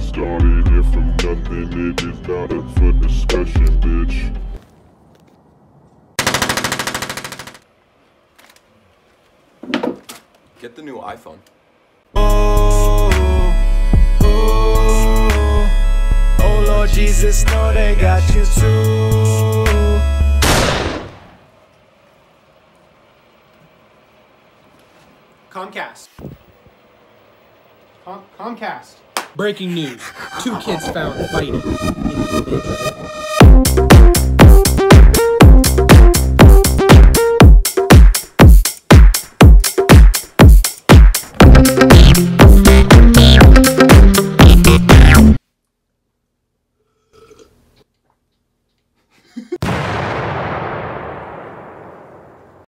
started here from nothing, it is not up for discussion, bitch. Get the new iPhone. Oh Lord Jesus, know they got you too. Comcast. Comcast. Breaking news. 2 kids found fighting in the bedroom.